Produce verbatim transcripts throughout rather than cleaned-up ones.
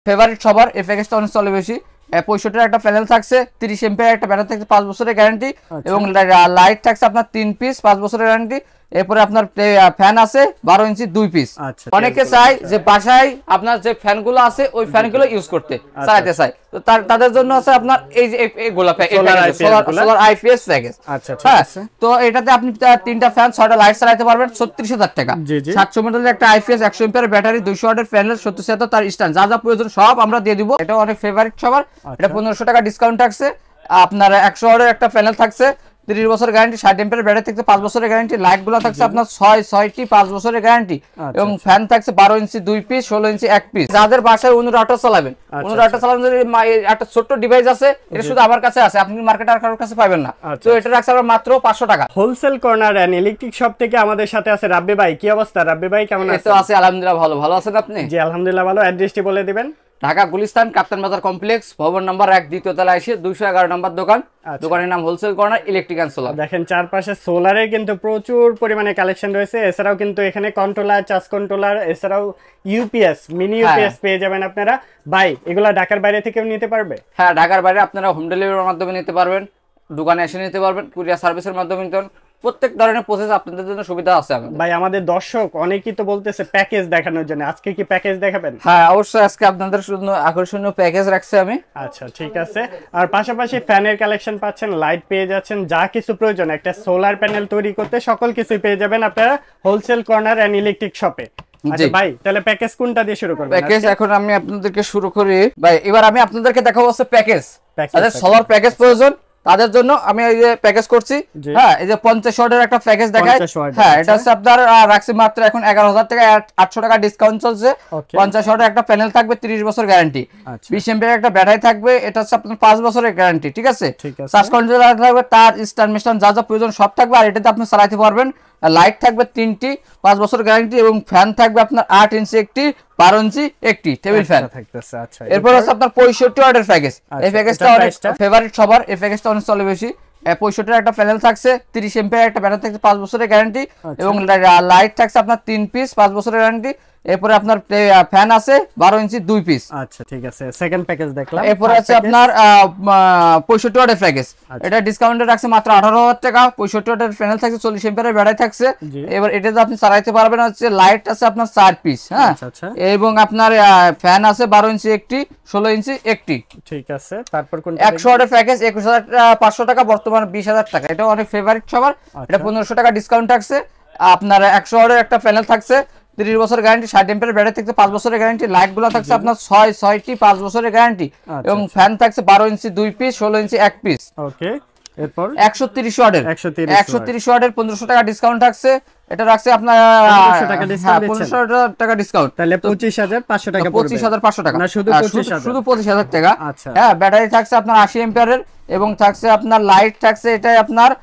Favourite সবার এই প্যাকেজটা অনেক চলে বেশি। পঁয়ষট্টির একটা প্যানেল থাকছে, তিরিশ এম্পিয়ার একটা ব্যাটারি থাকছে, পাঁচ বছরের গ্যারান্টি এবং লাইট থাকছে আপনার তিন পিস, পাঁচ বছরের গ্যারান্টি। এরপরে আপনার ফ্যান আছে বারো ইঞ্চি দুই পিস। অনেকে চাই যে বাসায় আপনার যে ফ্যানগুলো আছে ওই ফ্যানগুলো ইউজ করতে চাইতে চাই, তো তাদের জন্য আছে আপনার এই যে এগুলা সোলার আইপিএস প্যাকেজ। হ্যাঁ, তো এটাতে আপনি তিনটা ফ্যান ছয়টা লাইট চালাতে পারবেন ছত্রিশ হাজার টাকা। সাতশো মিটারের একটা আইপিএস, একশো এম্পিয়ার ব্যাটারি, দুইশো ওয়াটের প্যানেল, সত্তর ছিয়াত্তর তার স্ট্যান্ড, যা যা প্রয়োজন সব আমরা দিয়ে দিব। এটা অনেক ফেভারিট সবার। এটা পনেরোশো টাকা ডিসকাউন্ট থাকছে। আপনার একশো ওয়াটের একটা প্যানেল থাকছে, তিরিশ বছর গ্যারান্টি, ষাট এম্পিয়ার ব্যাটারি থাকছে, পাঁচ বছরের গ্যারান্টি। লাইট গুলো থাকছে আপনার ছয় ছয়টি পাঁচ বছরের গ্যারান্টি এবং ফ্যান থাকছে বারো ইঞ্চি দুই পিস, ষোলো ইঞ্চি এক পিস। যাদের বাসায় অনুরাটো চালাবেন, অনুরাটো চালাবেন যদি একটা ছোট্ট ডিভাইস আছে, এটা শুধু আমার কাছে আছে, আপনি মার্কেটে আর কারোর কাছে পাবেন না। তো এটা রাখছে আমরা মাত্র পাঁচশো টাকা। Wholesale corner and electric shop থেকে আমাদের সাথে আছে রাব্বি ভাই। কি অবস্থা রাব্বি ভাই, কেমন আছেন? এই তো আছি আলহামদুলিল্লাহ, ভালো। ভালো আছেন আপনি? জি আলহামদুলিল্লাহ ভালো। অ্যাড্রেসটি বলে দিবেন। ঢাকা গুলিস্তান কাপ্তান বাজার কমপ্লেক্স, ভবন নাম্বার এক, দ্বিতীয় তলায় এসে দুইশো এগারো নম্বর দোকান। দোকানের নাম wholesale corner electric and solar. দেখেন চারপাশে সোলারের কিন্তু প্রচুর পরিমাণে কালেকশন রয়েছে। এছাড়াও কিন্তু এখানে কন্ট্রোলার, চার্জ কন্ট্রোলার, এছাড়াও ইউপিএস, মিনি ইউপিএস পেয়ে যাবেন আপনারা। ভাই এগুলা ঢাকার বাইরে থেকেও নিতে পারবে? হ্যাঁ, ঢাকার বাইরে আপনারা হোম ডেলিভারির মাধ্যমে নিতে পারবেন, দোকানে এসে নিতে পারবেন, কুরিয়ার সার্ভিসের মাধ্যমে নিতে পারবেন। প্রত্যেক ধরনের প্রসেস আপনাদের জন্য সুবিধা আছে। ভাই আমাদের দর্শক অনেকেই তো বলতেছে প্যাকেজ দেখানোর জন্য, আজকে কি প্যাকেজ দেখাবেন? হ্যাঁ অবশ্যই, আজকে আপনাদের জন্য আকর্ষণীয় প্যাকেজ রাখছি আমি। আচ্ছা ঠিক আছে। আর পাশাপাশি ফ্যানের কালেকশন পাচ্ছেন, লাইট পেয়ে যাচ্ছেন, যা কিছু প্রয়োজন একটা সোলার প্যানেল তৈরি করতে সকল কিছু পেয়ে যাবেন আপনারা হোলসেল কর্নার এন্ড ইলেকট্রিক শপে। আচ্ছা ভাই তাহলে প্যাকেজ কোনটা দিয়ে শুরু করবেন? প্যাকেজ এখন আমি আপনাদেরকে শুরু করি ভাই। এবার আমি আপনাদেরকে দেখাবো হচ্ছে প্যাকেজ। তাদের সোলার প্যাকেজ প্রয়োজন তাদের জন্য আমি এই যে প্যাকেজ করছি। হ্যাঁ, এই যে পঞ্চাশ ওয়াটের একটা প্যাকেজ দেখাই। হ্যাঁ, এটা হচ্ছে আপনার রাখছি মাত্র এখন এগারো হাজার টাকা, আটশো টাকা ডিসকাউন্ট চলছে। পঞ্চাশ ওয়াটের একটা প্যানেল থাকবে, তিরিশ বছর গ্যারান্টি, বিশ এম্পিয়ার একটা ব্যাটারি থাকবে, এটা হচ্ছে আপনার পাঁচ বছরের গ্যারান্টি। ঠিক আছে, চার্জ কন্ট্রোলার থাকবে, তার স্ট্যান্ড মিস্টান যা যা প্রয়োজন সব থাকবে। আর এটাতে আপনি চালাতে পারবেন। লাইট থাকবে তিনটি, পাঁচ বছর গ্যারান্টি এবং ফ্যান থাকবে আপনার আট ইঞ্চি একটি, বারো ইঞ্চি একটি টেবিল ফ্যান থাকতেছে। আচ্ছা, এরপর হচ্ছে আপনার পঁয়ষট্টি ওয়াটের প্যাকেজ। এই প্যাকেজটা অনেক ফেভারিট সবার। এই প্যাকেজটা অনেক চলে বেশি। পঁয়ষট্টির একটা প্যানেল থাকছে, তিরিশ এম্পিয়ার একটা ব্যাটারি থাকছে, পাঁচ বছরের গ্যারান্টি এবং লাইট থাকছে আপনার তিন পিস, পাঁচ বছরের গ্যারান্টি। এরপরে আপনার ফ্যান আছে বারো ইঞ্চি দুই পিস। আচ্ছা ঠিক আছে, সেকেন্ড প্যাকেজ দেখলাম। এরপরে আছে আপনার পঁয়ষট্টি ওয়াটের প্যাকেজ। এটা ডিসকাউন্টে রাখছে মাত্র আঠারো হাজার টাকা। পঁয়ষট্টি ওয়াটের প্যানেল থাকছে, চল্লিশ এম্পিয়ারের ব্যাটারি থাকছে। এবার এটাতে আপনি চালাতে পারবেন হচ্ছে লাইট আছে আপনার চার পিস। হ্যাঁ, এবং আপনার ফ্যান আছে বারো ইঞ্চি একটি, ষোলো ইঞ্চি একটি। ঠিক আছে, তারপর কোন একশো ওয়াটের প্যাকেজ একুশ হাজার পাঁচশো টাকা, বর্তমানে বিশ হাজার টাকা। এটা অনেক ফেভারিট সবার। এটা পনেরোশো টাকা ডিসকাউন্ট থাকছে। আপনার একশো ওয়াটের একটা প্যানেল থাকছে, তিরিশ বছর গ্যারান্টি, ষাট এম্পিয়ার ব্যাটারি থাকছে, পাঁচ বছরের গ্যারান্টি। লাইট গুলো থাকছে আপনার ছয় ছয়টি পাঁচ বছরের গ্যারান্টি এবং ফ্যান থাকছে বারো ইঞ্চি দুই পিস, ষোলো ইঞ্চি এক পিস। ওকে, এরপর একশো তিরিশ ওয়াটের একশো তিরিশ ওয়াটের পনেরোশো টাকা ডিসকাউন্ট থাকছে। এটা রাখছে আপনার পনেরোশো টাকা ডিসকাউন্ট, পনেরোশো টাকা ডিসকাউন্ট, তাহলে পঁচিশ হাজার পাঁচশো টাকা, পঁচিশ হাজার পাঁচশো টাকা, না শুধু পঁচিশ হাজার, শুধু পঁচিশ হাজার টাকা। হ্যাঁ, ব্যাটারি থাকছে আপনার আশি এম্পিয়ারের এবং থাকছে আপনার লাইট থাকছে এটাই আপনার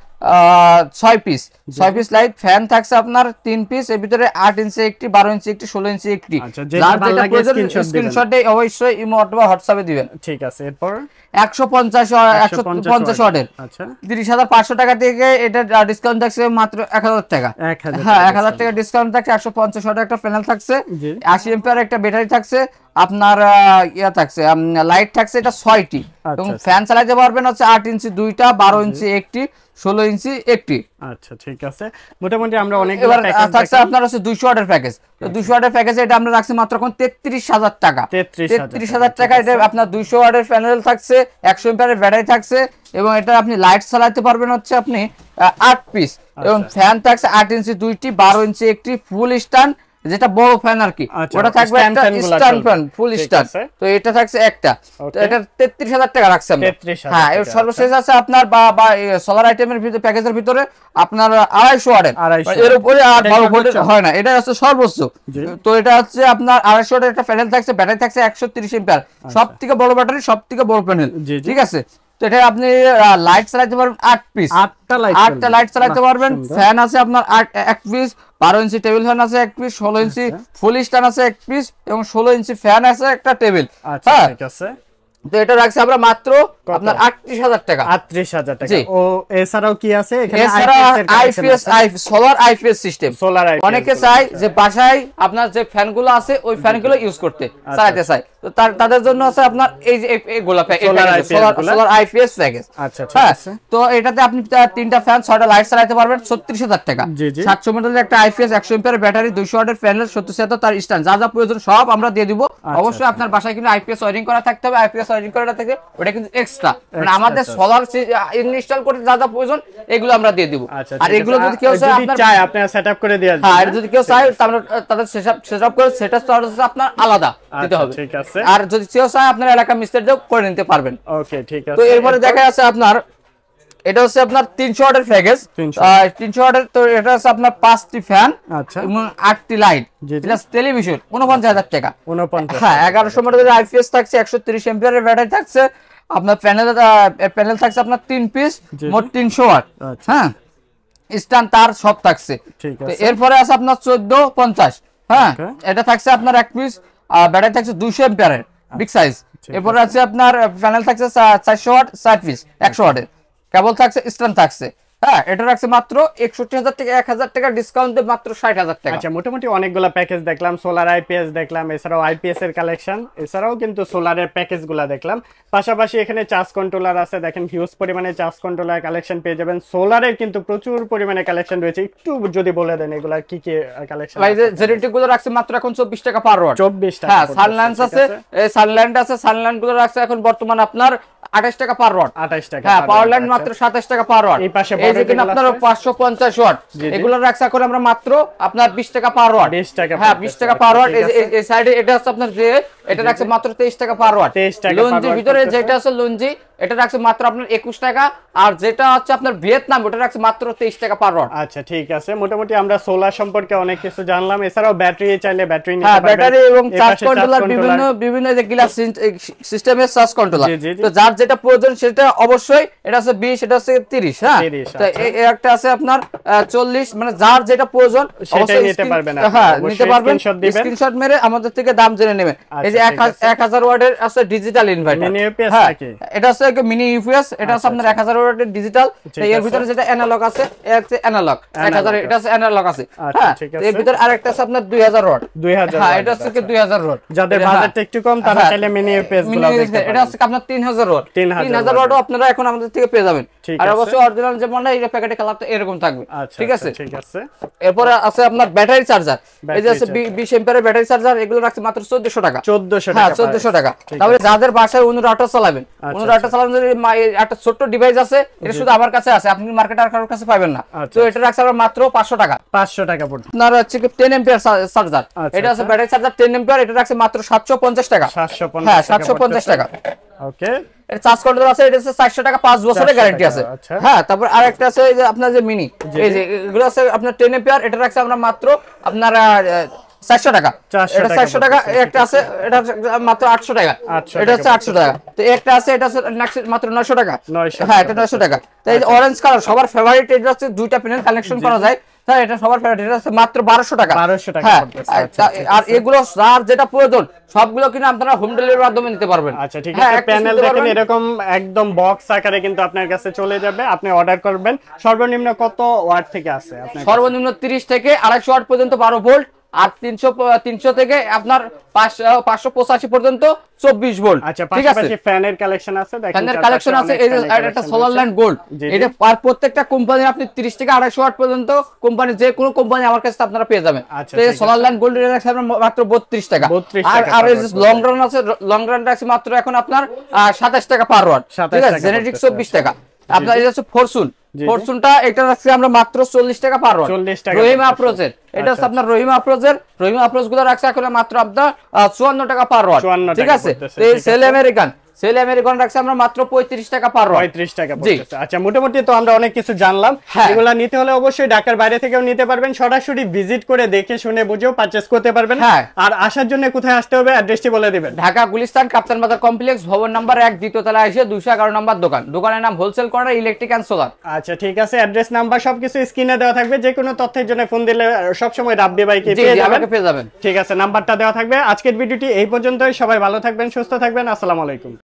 ছয় পিস, ছয় পিস লাইট। ফ্যান থাকছে আপনার তিন পিস, এর ভিতরে আট ইঞ্চি একটি, বারো ইঞ্চি একটি, ষোলো ইঞ্চি একটি। স্ক্রিনশট অবশ্যই ইমো অথবা হোয়াটসঅ্যাপে দিবেন। ঠিক আছে, এরপর একশো পঞ্চাশ একশো পঞ্চাশ ওয়াটের তিরিশ হাজার পাঁচশো টাকা থেকে এটা ডিসকাউন্ট থাকছে মাত্র এক হাজার টাকা। হ্যাঁ, এক হাজার টাকা ডিসকাউন্ট থাকছে। একশো পঞ্চাশ ওয়াটের একটা প্যানেল থাকছে, আশি এম্পিয়ার একটা ব্যাটারি থাকছে, আপনার ইয়া থাকছে লাইট থাকছে এটা ছয়টি এবং ফ্যান চালাতে পারবেন হচ্ছে আট ইঞ্চি দুইটা, বারো ইঞ্চি একটি, ষোলো ইঞ্চি একটি। আচ্ছা ঠিক আছে, মোটামুটি আমরা অনেক থাকছে আপনার হচ্ছে দুইশো ওয়াটের প্যাকেজ। তো দুইশো ওয়াটের প্যাকেজে এটা আমরা রাখছি মাত্র এখন তেত্রিশ হাজার টাকা। তেত্রিশ হাজার টাকা এটা আপনার দুইশো ওয়াটের প্যানেল থাকছে, একশো এম্পিয়ারের ব্যাটারি থাকছে এবং এটা আপনি লাইট চালাতে পারবেন হচ্ছে আপনি আট পিস এবং ফ্যান থাকছে আট ইঞ্চি দুইটি, বারো ইঞ্চি একটি, ফুল স্ট্যান্ড যেটা বড় ফ্যান আর কি, ওটা থাকবে একটা স্ট্যান্ড ফ্যান ফুল স্ট্যান্ড। তো এটা থাকছে একটা, তো এটা তেত্রিশ হাজার টাকা রাখছে আমরা। হ্যাঁ, এর সর্বশেষ আছে আপনার বা সোলার আইটেমের ভিতরে প্যাকেজের ভিতরে আপনার আড়াইশো ওয়াটের, এর উপরে আর বারো ভোল্টের হয় না, এটা হচ্ছে সর্বোচ্চ। তো এটা হচ্ছে আপনার আড়াইশো ওয়াটের একটা প্যানেল থাকছে, ব্যাটারি থাকছে একশো তিরিশ এম্পিয়ার, সব থেকে বড় ব্যাটারি, সব থেকে বড় প্যানেল। ঠিক আছে, তো এটা আপনি লাইট চালাতে পারবেন আট পিস, আটটা লাইট আটটা লাইট চালাতে পারবেন। ফ্যান আছে আপনার আট এক পিস, বারো ইঞ্চি টেবিল ফ্যান আছে এক পিস, ষোলো ইঞ্চি ফুল স্ট্যান্ড আছে এক পিস এবং ষোলো ইঞ্চি ফ্যান আছে একটা টেবিল। হ্যাঁ, ঠিক আছে, তো এটা রাখছি আমরা মাত্র আপনার আটত্রিশ হাজার টাকা। আটত্রিশ হাজার টাকা। ও এছাড়াও কি আছে এখানে? এছাড়া IPS solar IPS system. Solar IPS অনেকে চায় যে বাসায় আপনার যে ফ্যানগুলো আছে ওই ফ্যানগুলো ইউজ করতে চালাতে চায়, তো তাদের জন্য আছে আপনার এই যে এইগুলা সোলার আইপিএস প্যাকেজ। আচ্ছা ঠিক আছে। তো এটাতে আপনি তিনটা ফ্যান ছয়টা লাইট চালাতে পারবেন ছত্রিশ হাজার টাকা। সাতশো মিটারের একটা আইপিএস একশো এম্পিয়ারের ব্যাটারি দুইশো ওয়াটের প্যানেল সত্তর ছিয়াত্তর তার স্ট্যান্ড যা যা প্রয়োজন সব আমরা দিয়ে দিব। অবশ্যই আপনার বাসায় কিন্তু আইপিএস ওয়্যারিং করা থাকতে হবে। আইপিএস ওয়্যারিং করাটা থেকে ওটা কিন্তু এক্সট্রা, মানে আমাদের সোলার ইনস্টল করতে যা যা প্রয়োজন এগুলো আমরা দিয়ে দিব। আর এগুলো যদি কেউ চায় আপনার চায় আপনারা সেটআপ করে দিয়ে আসবেন। হ্যাঁ, আর যদি কেউ চায় তাহলে তাদের সেটআপ সেটআপ করে সেটআপ চার্জ আপনার আলাদা দিতে হবে। ঠিক আছে। আর যদি কেউ চায় আপনার এলাকা মিস্ত্রি দিয়েও করে নিতে পারবেন। ওকে ঠিক আছে। তো এরপরে দেখা যাচ্ছে আপনার এটা হচ্ছে আপনার তিনশো ওয়াটের প্যাকেজ। তিনশো ওয়াটের তো এটা হচ্ছে আপনার পাঁচটি ফ্যান এবং আটটি লাইট প্লাস টেলিভিশন উনপঞ্চাশ হাজার টাকা। হ্যাঁ, এগারোশো মিটারের আইপিএস থাকছে, একশো তিরিশ এম্পিয়ারের ব্যাটারি থাকছে, আপনার প্যানেল প্যানেল থাকছে আপনার তিন পিস, মোট তিনশো ওয়াট। হ্যাঁ, স্ট্যান্ড তার সব থাকছে। তো এরপরে আছে আপনার চোদ্দ পঞ্চাশ। হ্যাঁ, এটা থাকছে আপনার এক পিস, ব্যাটারি থাকছে দুইশো এম্পিয়ারের বিগ সাইজ। এরপরে আছে আপনার প্যানেল থাকছে চারশো ওয়াট চার পিস একশো ওয়াটের, কেবল থাকছে স্ট্যান্ড থাকছে। হ্যাঁ, এটা রাখছে মাত্র একষট্টি হাজার টাকা, এক হাজার টাকা ডিসকাউন্ট দিয়ে মাত্র ষাট হাজার টাকা। আচ্ছা, মোটামুটি অনেকগুলো প্যাকেজ দেখলাম, সোলার আইপিএস দেখলাম, এছাড়াও আইপিএস এর কালেকশন, এছাড়াও কিন্তু সোলারের প্যাকেজগুলো দেখলাম। পাশাপাশি এখানে চার্জ কন্ট্রোলার আছে, দেখেন হিউজ পরিমাণে চার্জ কন্ট্রোলার কালেকশন পেয়ে যাবেন। সোলারের কিন্তু প্রচুর পরিমাণে কালেকশন রয়েছে, একটু যদি বলে দেন এগুলা কি কি কালেকশন? ভাই, জেনেটিক গুলো রাখছে মাত্র এখন চব্বিশ টাকা পার ওয়াট। চব্বিশ টাকা। হ্যাঁ, সানল্যান্ড আছে, এই সানল্যান্ড আছে, সানল্যান্ড গুলো রাখছে এখন বর্তমান আপনার আঠাশ টাকা পার ওয়াট। আঠাশ টাকা। হ্যাঁ, পাওয়ারল্যান্ড মাত্র সাতাশ টাকা পার ওয়াট। এই পাশে এই যে কিনা আপনার পাঁচশো পঞ্চাশ ওয়াট, এগুলো রাখছে এখন আমরা মাত্র আপনার বিশ টাকা পার ওয়াট। বিশ টাকা। হ্যাঁ, বিশ টাকা পার ওয়াট। এই সাইডে এটা আছে আপনার যে এটা রাখছে মাত্র তেইশ টাকা পার ওয়াট। তেইশ টাকা। লঞ্জির ভিতরে যেটা আছে লঞ্জি, এটা রাখছে মাত্র আপনার একুশ টাকা, আর যেটা হচ্ছে আপনার ভিয়েতনাম ওটা রাখছে মাত্র তেইশ টাকা পার ওয়াট। আচ্ছা ঠিক আছে। মোটামুটি আমরা সোলার সম্পর্কে অনেক কিছু জানলাম। এছাড়াও ব্যাটারি চাইলে ব্যাটারি নিতে হ্যাঁ, পারবেন। ব্যাটারি এবং চার্জ কন্ট্রোলার বিভিন্ন বিভিন্ন যে গ্লাস সিস্টেমের চার্জ কন্ট্রোলার, তো যার যেটা প্রয়োজন সেটা অবশ্যই এটা আছে বিশ, এটা আছে তিরিশ। হ্যাঁ, তো এই একটা আছে আপনার চল্লিশ, মানে যার যেটা প্রয়োজন অবশ্যই নিতে পারবেন। হ্যাঁ, নিতে পারবেন, স্ক্রিনশট মেরে আমাদের থেকে দাম জেনে নেবেন। এই যে এক হাজার ওয়াটের আছে ডিজিটাল ইনভার্টার, মিনি ইউপিএস নাকি? এটা আছে মিনি ইউপিএস, এটা আছে আপনার এক হাজার ওয়াটের ডিজিটাল। এর ভিতরে যেটা অ্যানালগ আছে এটা হচ্ছে অ্যানালগ এক হাজার, এটা আছে অ্যানালগ আছে। হ্যাঁ, এর ভিতরে আরেকটা আছে আপনার দুই হাজার ওয়াট। দুই হাজার। হ্যাঁ, এটা আছে কি দুই হাজার ওয়াট। যাদের বাজেট একটু কম তারা চাইলে মিনি ইউপিএস গুলো দেখতে পারেন। এটা আছে আপনার তিন হাজার ওয়াট। তিন হাজার ওয়াটও আপনারা এখন আমাদের থেকে পেয়ে যাবেন। আর অবশ্যই অরিজিনাল যে মডেল এটা প্যাকেটে কালারটা এরকম থাকবে। ঠিক আছে, ঠিক আছে। এরপর আছে আপনার ব্যাটারি চার্জার, এই যে আছে বিশ এম্পিয়ারের ব্যাটারি চার্জার, এগুলো রাখছে মাত্র চোদ্দশো টাকা। চোদ্দশো টাকা। হ্যাঁ, চোদ্দশো টাকা। তাহলে যাদের বাসায় অনুরাটো চালাবেন, অনুরাটো চালাবেন, যদি একটা ছোট্ট ডিভাইস আছে, এটা শুধু আমার কাছে আছে, আপনি মার্কেটে আর কারোর কাছে পাবেন না। তো এটা রাখছে আমরা মাত্র পাঁচশো টাকা। পাঁচশো টাকা পড়ছে। আপনার হচ্ছে কি দশ এম্পিয়ার চার্জার, এটা আছে ব্যাটারি চার্জার দশ এম্পিয়ার, এটা রাখছে মাত্র সাতশো পঞ্চাশ টাকা। হ্যাঁ, সাতশো পঞ্চাশ টাকা। ওকে। এটা চার্জ কন্ট্রোল আছে, এটা আছে চারশো টাকা, পাঁচ বছরের গ্যারান্টি আছে। হ্যাঁ, তারপর আরেকটা আছে এই যে আপনার যে মিনি, এই যে এগুলো আছে আপনার দশ এম্পিয়ার, এটা রাখছে আমরা মাত্র আপনার চারশো টাকা। এটা চারশো টাকা। একটা আছে এটা মাত্র আটশো টাকা, এটা হচ্ছে আটশো টাকা। তো একটা আছে এটা আছে মাত্র নয়শো টাকা। হ্যাঁ, এটা নয়শো টাকা। তো এই অরেঞ্জ কালার সবার ফেভারিট, এটা হচ্ছে দুইটা প্যানেল কানেকশন করা যায়। হ্যাঁ, এটা সবার ফেভারিট, এটা আছে মাত্র বারোশো টাকা। বারোশো টাকা। হ্যাঁ, আর এগুলো যার যেটা প্রয়োজন সবগুলো কিনা আপনারা হোম ডেলিভারির মাধ্যমে নিতে পারবেন। আচ্ছা ঠিক আছে। প্যানেল দেখেন এরকম একদম বক্স আকারে কিন্তু আপনার কাছে চলে যাবে, আপনি অর্ডার করবেন। সর্বনিম্ন কত ওয়াট থেকে আছে আপনার? সর্বনিম্ন তিরিশ থেকে আড়াইশো ওয়াট পর্যন্ত বারো ভোল্ট, আর তিনশো তিনশো থেকে আপনার পাঁচশো পঁচাশি পর্যন্ত চব্বিশ ভোল্ট। আচ্ছা, পাশাপাশি ফ্যানের কালেকশন আছে, দেখেন ফ্যানের কালেকশন আছে। এই যে একটা সোলারল্যান্ড গোল্ড, এটা আর প্রত্যেকটা কোম্পানি আপনি তিরিশ থেকে আড়াইশো ওয়াট পর্যন্ত কোম্পানি, যে কোনো কোম্পানি আমার কাছে আপনারা পেয়ে যাবেন। তো এই সোলারল্যান্ড গোল্ড এর রাখছে মাত্র বত্রিশ টাকা। আর আর এই যে লং রান আছে, লং রান রাখছে মাত্র এখন আপনার সাতাশ টাকা পার ওয়াট। ঠিক আছে, জেনেটিক চব্বিশ টাকা। আপনার এই হচ্ছে ফরচুন, ফরচুনটা এটা রাখছি আমরা মাত্র চল্লিশ টাকা পার ওয়াট। রহিমা আপ্রোচের, এটা হচ্ছে আপনার রহিমা আপ্রোচের, রহিমা আপ্রোচ গুলো রাখছে এখন মাত্র আপনার চুয়ান্ন টাকা পার ওয়াট। ঠিক আছে, এই সেল আমেরিকান, সেল আমেরিকান রাখছে আমরা মাত্র পঁয়ত্রিশ টাকা পার ওয়াট। পঁয়ত্রিশ টাকা পড়তেছে। আচ্ছা, মোটামুটি তো আমরা অনেক কিছু জানলাম। এগুলা নিতে হলে অবশ্যই ঢাকার বাইরে থেকেও নিতে পারবেন, সরাসরি ভিজিট করে দেখে শুনে বুঝেও পারচেজ করতে পারবেন। আর আসার জন্য কোথায় আসতে হবে অ্যাড্রেসটি বলে দিবেন। ঢাকা গুলিস্তান কাপ্তান বাজার কমপ্লেক্স, ভবন নাম্বার এক, দ্বিতীয় তলায় এসে দুইশো এগারো নম্বর দোকান। দোকানের নাম wholesale corner electric and solar. আচ্ছা ঠিক আছে, অ্যাড্রেস নাম্বার সবকিছু স্ক্রিনে দেওয়া থাকবে, যে কোনো তথ্যের জন্য ফোন দিলে সব সময় রাব্বি ভাইকে পেয়ে যাবেন। ঠিক আছে, নাম্বারটা দেওয়া থাকবে। আজকের ভিডিওটি এই পর্যন্তই। সবাই ভালো থাকবেন, সুস্থ থাকবেন। আসসালামু আলাইকুম।